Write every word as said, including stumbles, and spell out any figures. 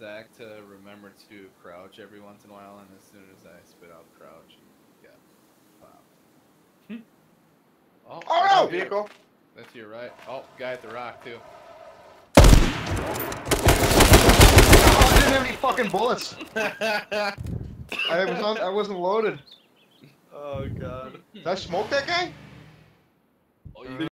Zach to remember to crouch every once in a while, and as soon as I spit out crouch, yeah, popped. Oh, Oh no! that's Vehicle. That's to your right. Oh, guy at the rock too. Oh, I didn't have any fucking bullets. I was on. I wasn't loaded. Oh god. Did I smoke that guy? Oh, you